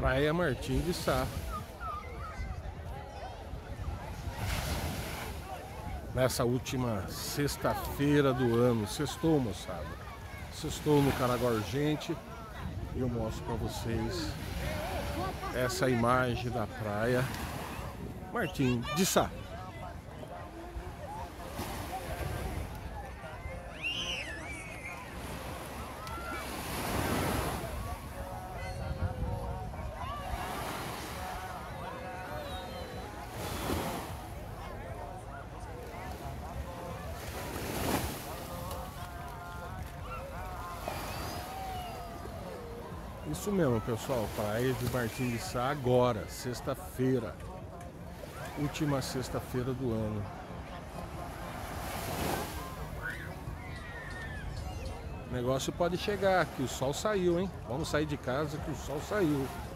Praia Martim de Sá. Nessa última sexta-feira do ano. Sextou, moçada. Sextou no Caraguá Urgente. E eu mostro pra vocês essa imagem da praia Martim de Sá. Isso mesmo, pessoal, praia de Martim de Sá agora, sexta-feira, última sexta-feira do ano. O negócio pode chegar, que o sol saiu, hein? Vamos sair de casa que o sol saiu.